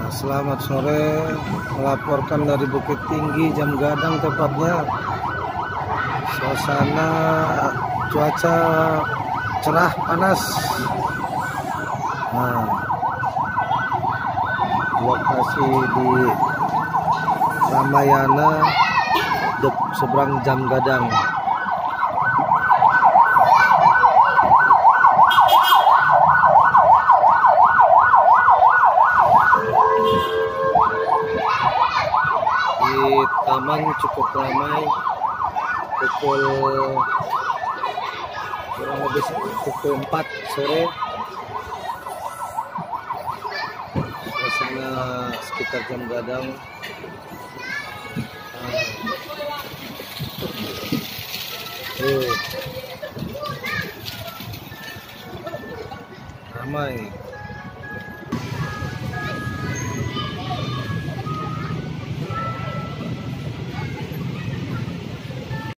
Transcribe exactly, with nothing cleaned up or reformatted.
Selamat sore, melaporkan dari Bukit Tinggi Jam Gadang tepatnya. Suasana cuaca cerah panas. Nah, lokasi di Ramayana de seberang Jam Gadang. Di taman cukup ramai, pukul kurang lebih pukul empat sore. Suasana sekitar Jam Gadang uh, ramai.